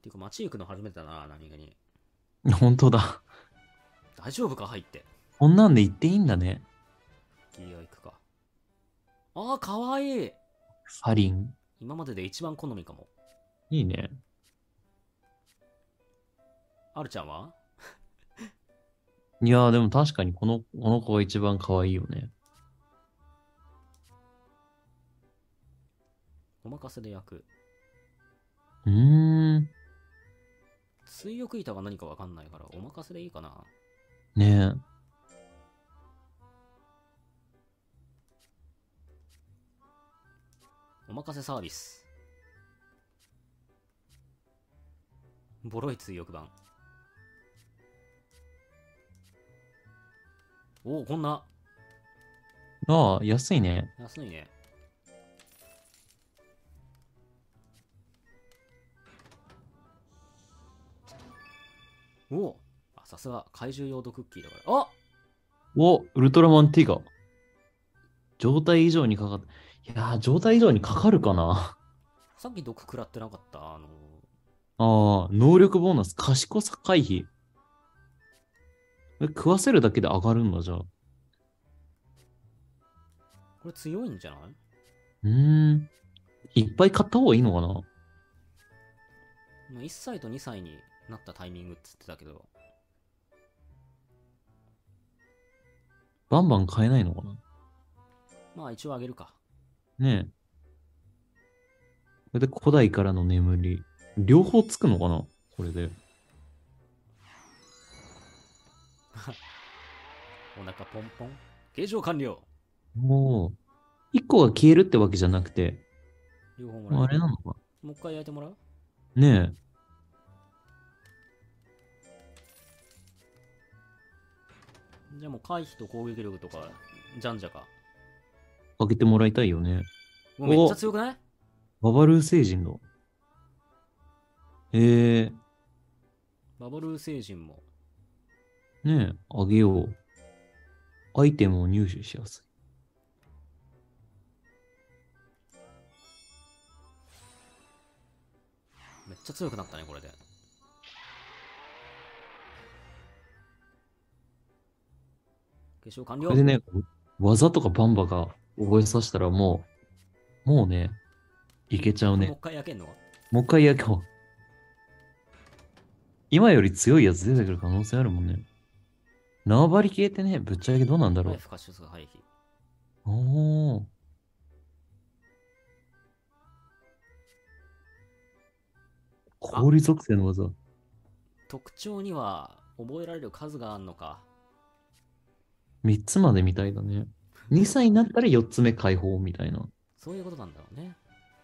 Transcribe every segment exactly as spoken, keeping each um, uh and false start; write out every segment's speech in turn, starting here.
ていうか街行くの初めてだな、何気に。 本当だ。 大丈夫か入って。 こんなんで行っていいんだね。 ギア行くか。ああ、かわいい。 サリン。 今までで一番好みかも。 いいね。 あるちゃんは？ いやーでも確かにこの、この子が一番可愛いよね。 お任せで焼く。 うーん。 追憶板が何かわかんないからお任せでいいかな。 ねえ。 お任せサービス。ボロい追憶版。おお、こんな。 ああ、安いね。 安いね。おお、あ、さすが怪獣用土クッキーだから。あ、 お、ウルトラマンティガ。状態以上にかかっ、いやー、状態以上にかかるかな。 さっき毒食らってなかった。あのああ、能力ボーナス、賢さ回避。え食わせるだけで上がるんだ、じゃあ。 これ強いんじゃない？ うーん。いっぱい買った方がいいのかな。 いっさいとにさいになったタイミングっつってたけど。 バンバン買えないのかな。 まあ一応あげるか。 ねえ。これで古代からの眠り。両方つくのかなこれで。 お腹ポンポン。形状完了。 もう、一個が消えるってわけじゃなくて、 両方もらえる。 あれなのか。 もう一回焼いてもらう？ ねじゃあもう回避と攻撃力とか、じゃんじゃか。 え。かけてもらいたいよね。 もうめっちゃ強くない？ ババルー星人だ。へえ。 バブル星人も。 ねえ、あげよう。アイテムを入手しやすめっちゃ強くなったね、これで。化粧完い。 了。 これでね、技とかバンバが覚えさせたらもう、もうね、いけちゃうね。 もう一回焼けんの？ もう一回やけよう。今より強いやつ出てくる可能性あるもんね。縄張り系ってね、ぶっちゃけどうなんだろう。 ライフカシスが回避。 おー。氷属性の技。 特徴には覚えられる数があんのか。 みっつまでみたいだね。にさいになったらよっつめ解放みたいな。 そういうことなんだろうね。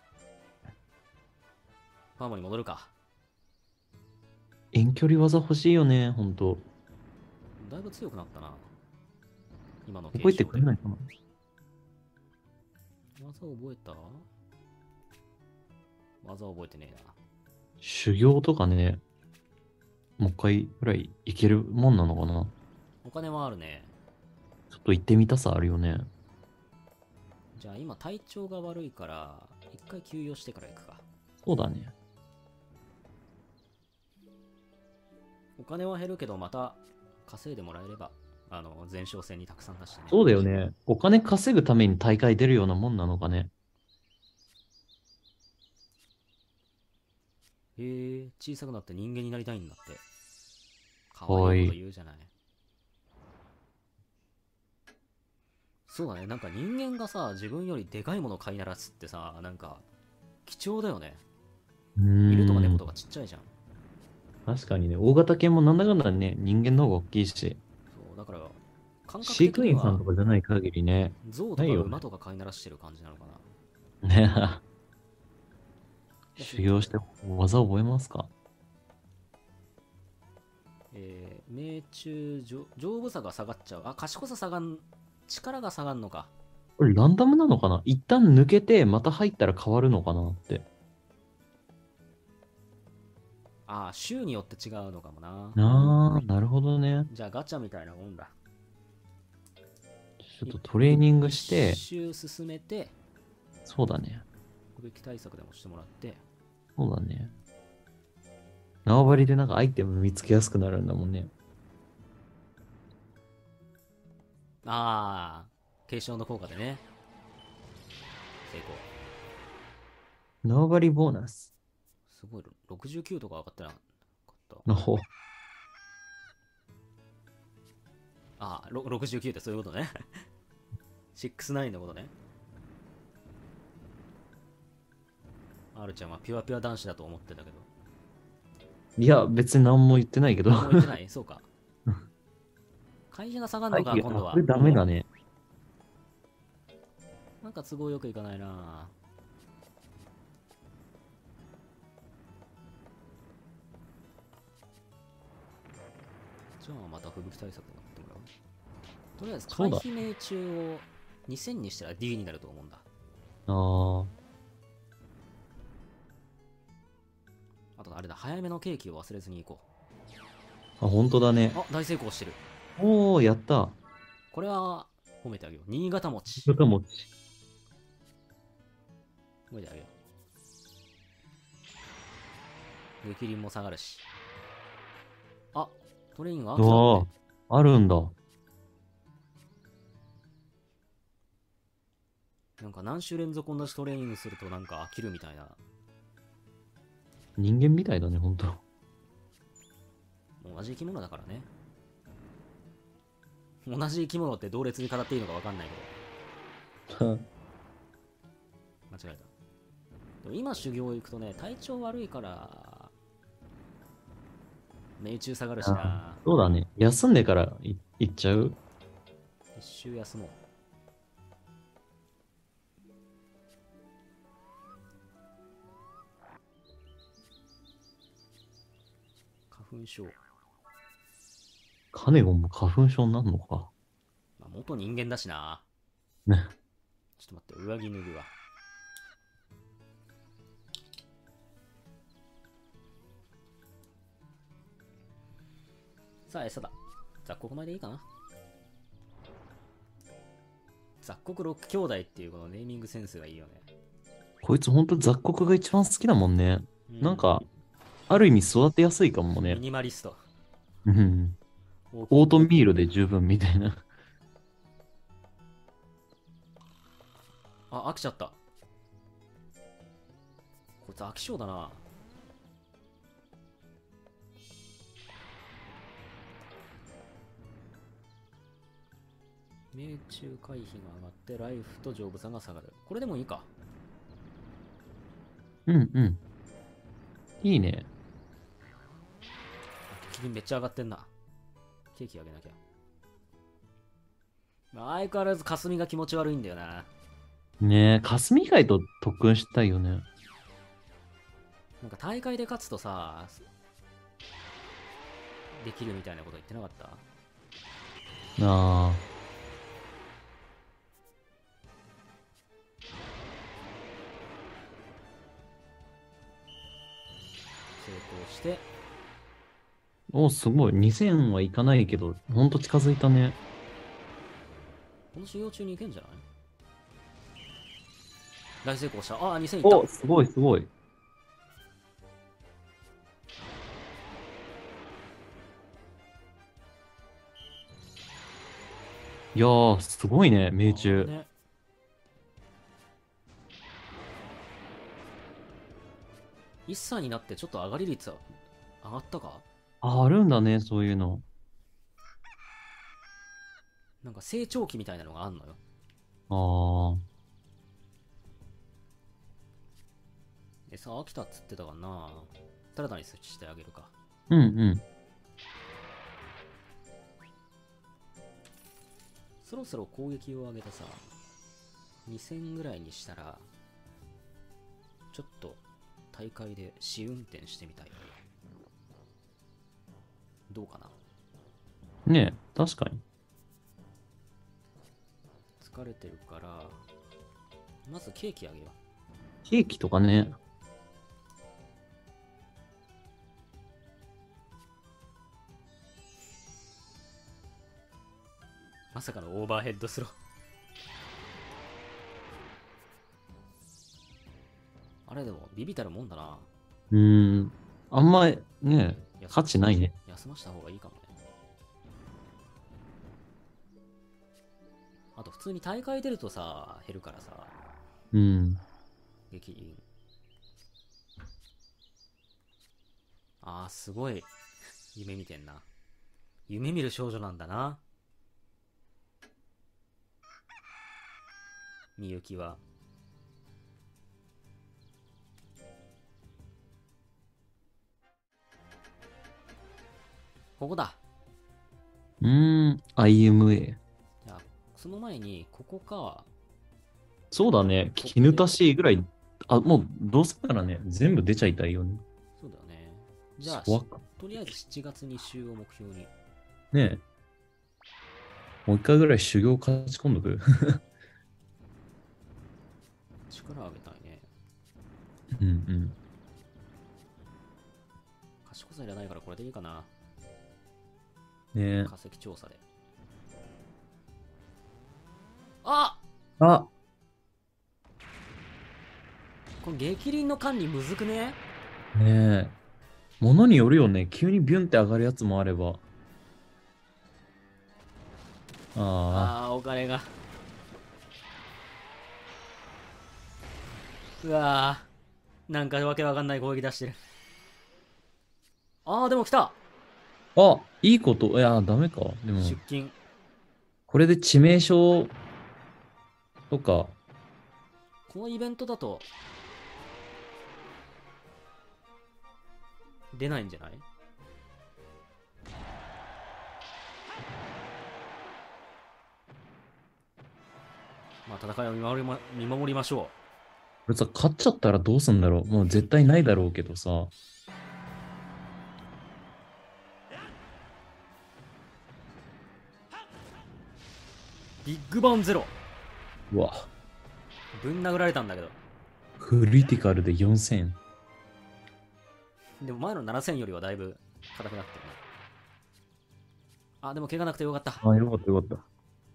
ファームに戻るか。 遠距離技欲しいよね、ほんと。 だいぶ強くなったな。今の覚えてくれないい。 かな。 技覚えた？技覚えてねえな。 修行とかね、もう一回ぐらいいけるもんなのかな。 お金はあるね。 ちょっと行ってみたさあるよね。 じゃあ今体調が悪いから一回休養してから行くか。 そうだね。 お金は減るけどまた稼いでもらえれば、あの前哨戦にたくさん出してね。 そうだよね。お金稼ぐために大会出るようなもんなのかね。 へえ、小さくなって人間になりたいんだって。かわいいこと言うじゃない。そうだね、なんか人間がさ、自分よりでかいものを飼いならすってさ、なんか貴重だよね。 うーん。 犬とか猫とかちっちゃいじゃん。 確かにね、大型犬もなんだかんだね、人間の方が大きいし、 そうだから感覚飼的には育員さんとかじゃない限りね、 象とかないよね馬とか飼いならしてる感じなのかな。 ね。修行して技覚えますか？ えー、命中丈丈夫さが下がっちゃう。あ、賢さ下がん、力が下がんのか。 これランダムなのかな。一旦抜けてまた入ったら変わるのかなって。 ああ、週によって違うのかもな。 ああ、なるほどね。 じゃあガチャみたいなもんだ。 ちょっとトレーニングして、 一周進めて、 そうだね。 攻撃対策でもしてもらって、 そうだね。 縄張りでなんかアイテム見つけやすくなるんだもんね。 ああ、継承の効果でね。成功。 縄張りボーナス。 すごい、ろくじゅうきゅうとか上がってなかった。 の方。 ああ、ろくじゅうきゅうってそういうことね。ろくじゅうきゅうのことね。R ちゃんはピュアピュア男子だと思ってたけど。 いや、別に何も言ってないけど。 何も言ってないそうか。会社が下がるのか、 はい今度は。 これダメだね。 なんか都合よくいかないな。じゃあまた吹雪対策になってもらう。とりあえず回避命中をにせんにしたら D になると思うんだ。 ああとあれだ、早めのケーキを忘れずに行こあ。あ、本当だね。 う。あ、大成功してる。 おー、やった。 これは褒めてあげよう。新潟餅。 豚餅。 褒めてあげよう。激輪も下がるし。あ、トレインが飽きたあって。 あ、あるんだ。 なんか何週連続同じトレーニングするとなんか飽きるみたいな。 人間みたいだね、ほんと。 同じ生き物だからね。同じ生き物って同列に語っていいのか分かんないけど。間違えた。でも今修行行くとね、体調悪いから、命中下がるしな。 そうだね。休んでからい行っちゃう。 一周休もう。花粉症。 カネゴンも花粉症になるのか。 まあ、元人間だしな。 ね。 ちょっと待って、上着脱ぐわ。さあ、餌だ。雑穀米でいいかな。雑穀ろく兄弟っていうこのネーミングセンスがいいよね。 こいつほんと雑穀が一番好きだもんね。 うなんか、ある意味育てやすいかもミね。 ニマリスト。 うん。オートミールで十分みたいな。 あ、飽きちゃった。こいつ飽き性だな。命中回避が上がってライフと丈夫さが下がる。これでもいいか。 うんうん。いいね。 キリンめっちゃ上がってんな。ケーキあげなきゃ。相変わらず霞が気持ち悪いんだよな。 ねえ、霞以外と特訓したいよね。 なんか大会で勝つとさ、できるみたいなこと言ってなかった？ ああ。 成功して。 お、すごい。にせんはいかないけど、ほんと近づいたね。 この修行中に行けんじゃない？大成功した。ああ、にせんいった。 お、すごいすごい。いやー、すごいね、命中。 ね、いっさいになってちょっと上がり率は上がったか？ あ、あるんだね、そういうの。 なんか成長期みたいなのがあんのよ。 ああ。 え、さあ、飽きたっつってたかな。ただ単に設置してあげるか。 うんうん。 そろそろ攻撃を上げてさ、にせんぐらいにしたら、ちょっと大会で試運転してみたい。どうかな。 ねえ、確かに。 疲れてるから、まずケーキあげよう。 ケーキとかね。 まさかのオーバーヘッドスロー。あれでもビビたるもんだな。 うーん。あんまねえ、価値ないね。 休ました方がいいかもね。あと普通に大会出るとさ、減るからさ、 うん。 激鱗。あー、すごい。夢見てんな。夢見る少女なんだな。みゆきは。ここだ。 うーん、アイエムエー。 じゃあ、その前に、ここか。 そうだね。絹足しぐらい。あ、もう、どうせならね、全部出ちゃいたいよね。 そうだよね。じゃあ、 そうか。 とりあえずしちがつに週を目標に。 ねえ。もう一回ぐらい修行勝ち込んどく。 力上げたいね。 うんうん。 賢さいらないからこれでいいかな。 ねえ。 化石調査で。あ、 あ、 この激鱗の管理むずくね？ ねえ。ものによるよね。急にビュンって上がるやつもあれば。ああ。 あー、お金が。うわー、なんかわけわかんない攻撃出してる。あー、でも来た。 あ、いいこと。いや、ダメか。でも、 出勤。 これで致命傷とか、 このイベントだと出ないんじゃない？まあ戦いを見守りま、見守りましょこれさ、勝っちゃったらどうすんだろう。もう絶対ないだろうけどさ。 う。ビッグバンゼロ。 うわ、 ぶん殴られたんだけど。 クリティカルでよんせん。 でも前のななせんよりはだいぶ硬くなってるね。あ、でも怪我なくてよかった。 あ、よかったよかった。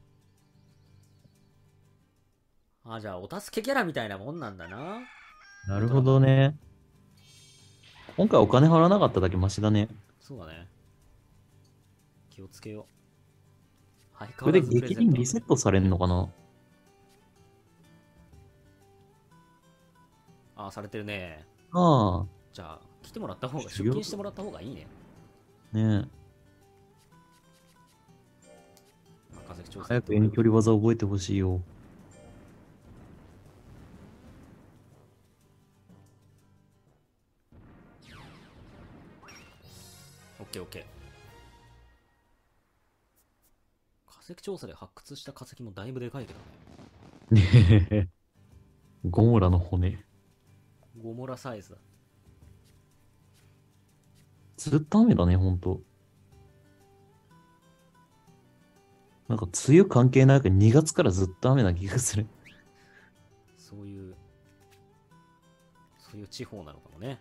あ、じゃあお助けキャラみたいなもんなんだな。 なるほどね。今回お金払わなかっただけマシだね。 そうだね。気をつけよう。相これで変わらずプレゼント。 激鱗リセットされんのかな？ あ、されてるね。 あじゃあ、来てもらった方が、出修行勤してもらった方がいいね。 あ、ねえ。 まあ、化石調査や早くってもらう。 遠距離技覚えてほしいよ。 オッケーオッケー。化石調査で発掘した化石もだいぶでかいけどね。 ねえ。ゴモラの骨。 ゴモラサイズだ。 ずっと雨だね、ほんと。なんか梅雨関係なくにがつからずっと雨な気がする。 そういう、そういう地方なのかもね。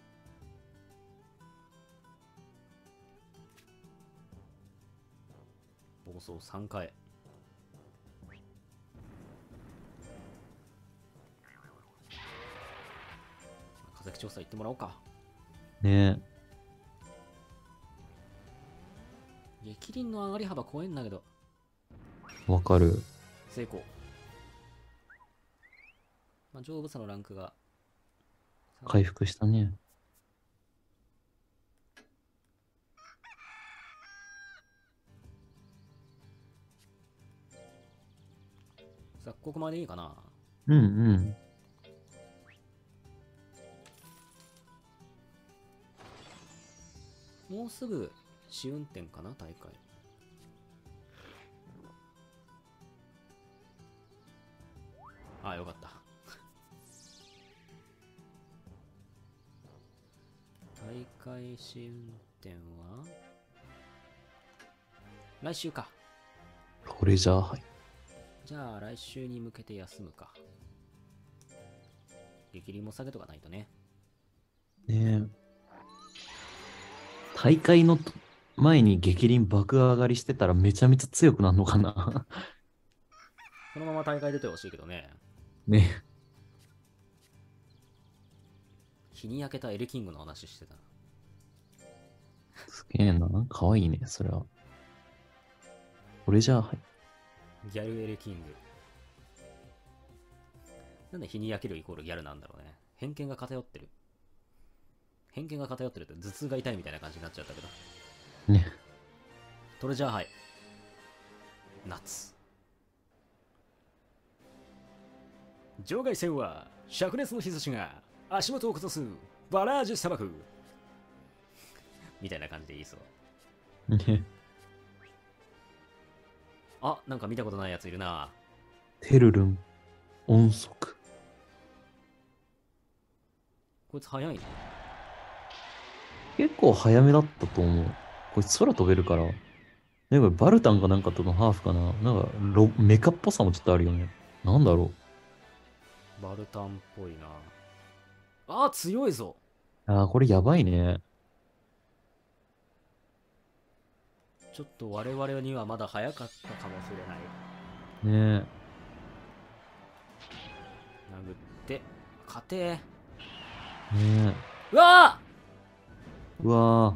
暴走さんかい。化石調査行ってもらおうか。 ね激鱗の上がり幅怖いんだけど。 え。わかる。 成功。まあ、丈夫さのランクが。 回復したね。 雑穀までいいかな。 うんうん。 もうすぐ試運転かな、大会。あ、よかった。大会試運転は来週か。 これじゃあ、はい。 じゃあ来週に向けて休むか。激励も下げとかないとね。 ねえ。大会の前に激鱗爆上がりしてたらめちゃめちゃ強くなるのかな。 このまま大会出てほしいけどね。 ね。 日に焼けたエルキングの話してた。 すげえな。かわいいね、それは。これじゃあ、はい。 ギャルエレキング。なんで日に焼けるイコールギャルなんだろうね。偏見が偏ってる。偏見が偏ってると頭痛が痛いみたいな感じになっちゃったけど。 ね。 トレジャーハイ。夏。場外線は灼熱の日差しが足元を崩すバラージュ砂漠みたいな感じで言いそう。 ね。 あ、なんか見たことないやついるな。 テルルン、音速。 こいつ早いね。 結構早めだったと思う。こいつ空飛べるから。ね、これバルタンかなんかとのハーフかな。なんかロ、メカっぽさもちょっとあるよね。なんだろバルタンっぽいな。あー、強いぞ。 う。ああ、これやばいね。 ちょっと我々にはまだ早かったかもしれない。 ね殴って勝て。 え。ねうわえ。うわ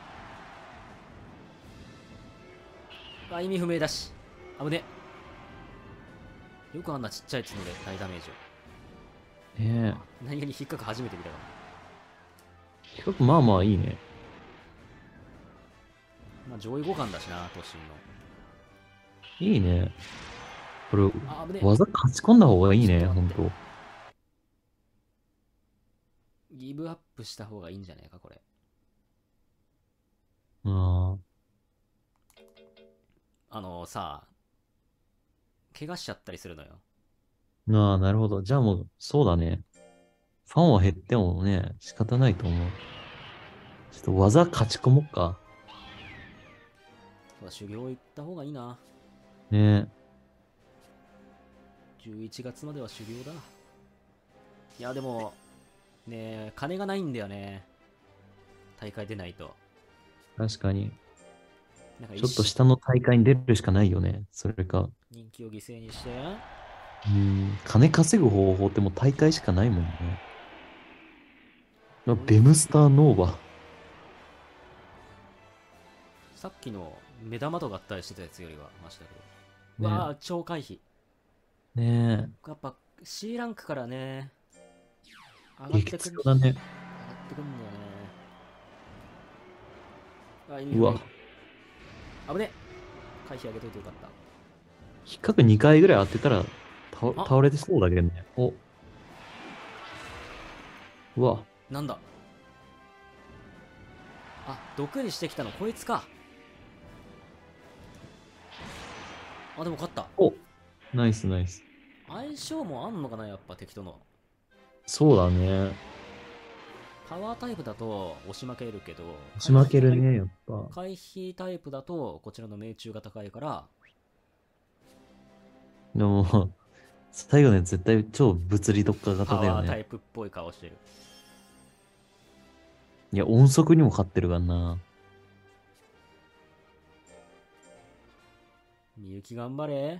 ーあ、意味不明だし。危ね。よくあんなちっちゃい角で大ダメージを。 ー。ね何気に引っかく初めて見たかえ。企画まあまあいいね。 ら。まあ上位互換だしな、都心の。 いいね。これ、 あ、危ね。 技勝ち込んだ方がいいね、 ちょっと待ってほんと。 ギブアップした方がいいんじゃねえか、これ。 ああのさ、怪我しちゃったりするのよ。 あ。ああ、なるほど。じゃあもう、そうだね。ファンは減ってもね、仕方ないと思う。ちょっと技勝ち込もっか。 そうだ、修行行った方がいいな。 ねじゅういちがつまでは修行だ。いや、でも、ねえ、金がないんだよね。大会出ないと。 確かに。 なんかちょっと一下の大会に出るしかないよね。それか。 人気を犠牲にして。 うん、金稼ぐ方法ってもう大会しかないもんね。あベムスターノーバ。 さっきの目玉と合体してたやつよりはマシだけど。うねわあ、超回避。 ねやっぱ C ランクからね、上え。激がってくん、上が強だね。 ってくんだよね。あ、意味うわ。 不明。危ね。回避上げといてよかった。 引っかくにかいぐらい当てたら倒あ、 倒れてそうだけどね。お。うわ。 なんだ。あ、毒にしてきたのこいつか。あ、でも勝った。 お。ナイスナイス。 相性もあんのかな、やっぱ敵との。 そうだね。 パワータイプだと押し負けるけど、 押し負けるね、やっぱ。 回避タイプだとこちらの命中が高いから、 でも、最後ね、絶対超物理特化型パだよね。 ワータイプっぽい顔してる。 いや、音速にも勝ってるからな。 みゆき頑張れ。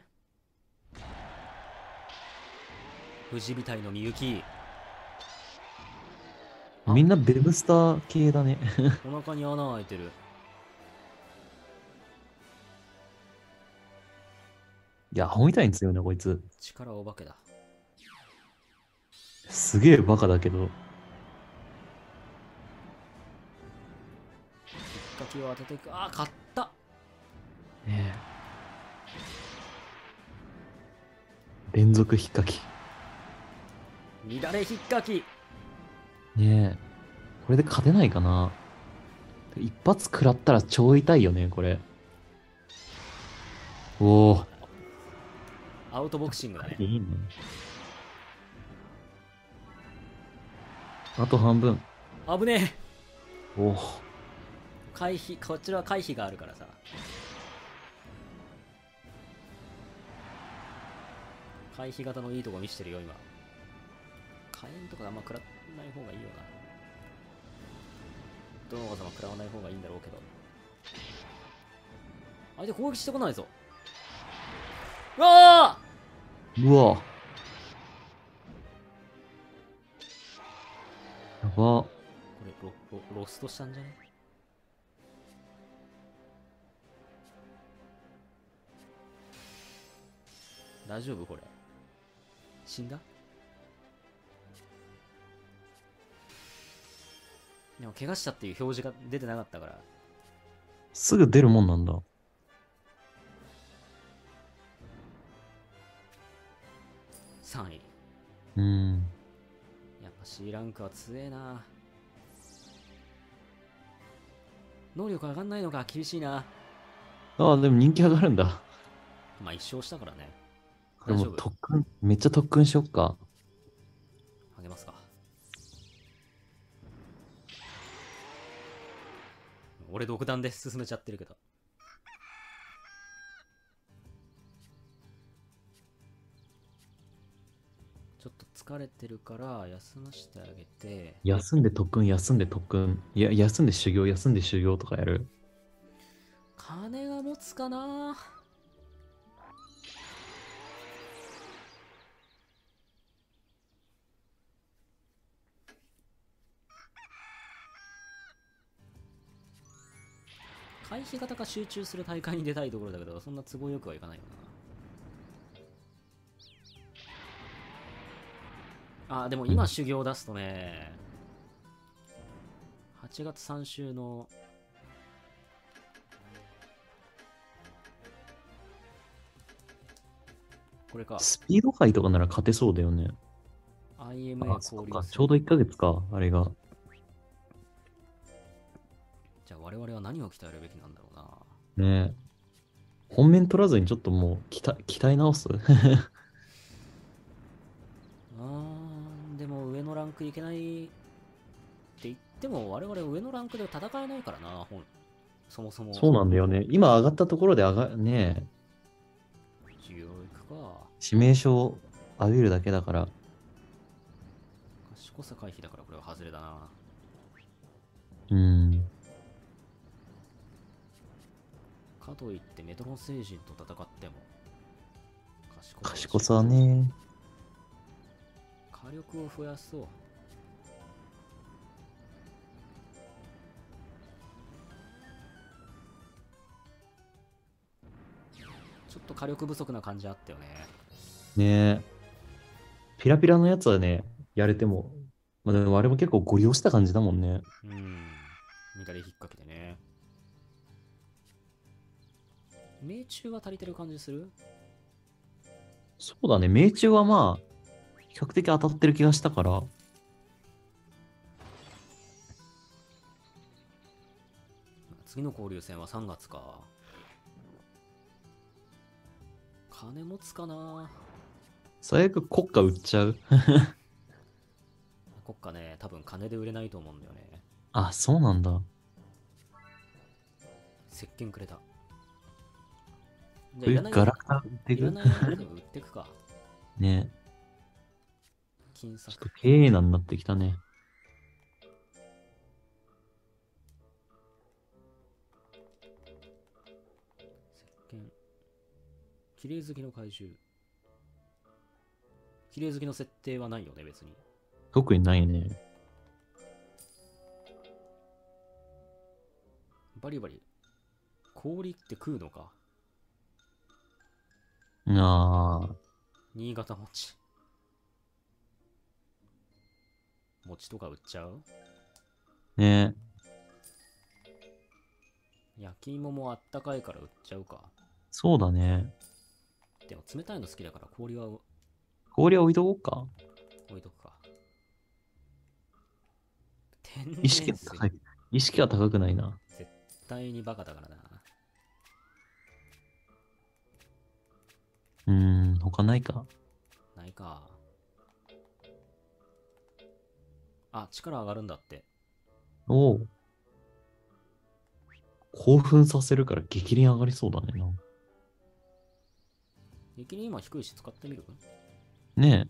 富士みたいのみゆき。 みんなベブスター系だね。 お腹に穴開いてる。 いや、アホみたいに強いな、こいつ。 力お化けだ。 すげえバカだけど。 引っかきを当てていく。あ、勝った。 ねえ。連続引っかき。 乱れ引っかき。 ねえ。これで勝てないかな。一発食らったら超痛いよね、これ。おお。 アウトボクシングだね。 いいね。あと半分。 危ねえ。 おお。 回避、こちらは回避があるからさ。回避型のいいとこ見せてるよ、今。火炎とかあんま食らわない方がいいよな。どの技も食らわない方がいいんだろうけど。相手攻撃してこないぞ。うわうわ。やば。 これロロロストしたんじゃね。 大丈夫これ。死んだ？でも怪我したっていう表示が出てなかったから。 すぐ出るもんなんだ。 さんい。 うん。 やっぱ C ランクは強えな。能力上がんないのか、厳しいな。 ああ、でも人気上がるんだ。 まあ一勝したからね。 これもう大丈夫。 特訓、めっちゃ特訓しよっか。 あげますか。俺独断で進めちゃってるけど。ちょっと疲れてるから休ませてあげて。 休んで特訓、休んで特訓。いや、休んで修行、休んで修行とかやる。 金が持つかな。回避型か集中する大会に出たいところだけど、そんな都合よくはいかないよな。あ、でも今修行出すとね、はちがつさん週のこれか。 スピード界とかなら勝てそうだよね。 アイエムエーあ、そ交流戦。 うか。ちょうどいっかげつか、あれが。 じゃあ我々は何を鍛えるべきなんだろうな。 ねえ。本面取らずにちょっともう鍛え、鍛え直すあー、でも上のランクいけないって言っても我々上のランクで戦えないからな、ほんそもそも。 そうなんだよね。今上がったところで上が、ねえ、 授業行くか。 致命傷を浴びるだけだから。 賢さ回避だからこれは外れだな。 うん。 かといってメトロン星人と戦っても賢さ賢さはね。 火力を増やそう。ちょっと火力不足な感じあったよね。 ねえ。ピラピラのやつはね、やれても。まあでもあれも結構ゴリ押した感じだもんね。 うん。乱れ引っ掛けてね。命中は足りてる感じする？ そうだね。命中はまあ、比較的当たってる気がしたから。 次の交流戦はさんがつか。金持つかな。 最悪国家売っちゃう。 国家ね、多分金で売れないと思うんだよね。 あ、そうなんだ。 石鹸くれた。じゃこういうあいらないガラクタ売っていくいらないアイテム売ってくか。 ね。 金策。 ちょっと経営難になってきたね。 石鹸。綺麗好きの怪獣。綺麗好きの設定はないよね、別に。 特にないね。 バリバリ。氷って食うのか。 ああ。 新潟餅。餅とか売っちゃう？ ね。 焼き芋もあったかいから売っちゃうか。 そうだね。 でも冷たいの好きだから氷は氷は置いとこうか。 置いとくか。天然意識は水。 高い。意識は高くないな。 絶対にバカだからな。 うーん、他ないか。 ないか。あ、力上がるんだって。 おお。興奮させるから激鱗上がりそうだねな。 激に今低いし使ってみる？ ね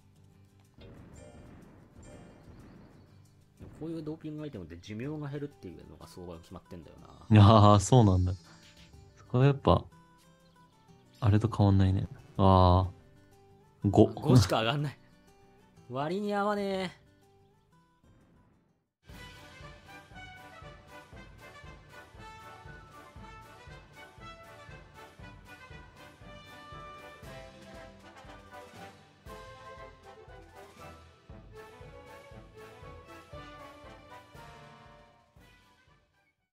こういうドーピングアイテムで寿命が減るっていうのが相場が決まってんだよえ。 な。 ああ、そうなんだ。そこはやっぱ、あれと変わんないね。ああ、ご。 ごしか上がんない。割に合わねえ。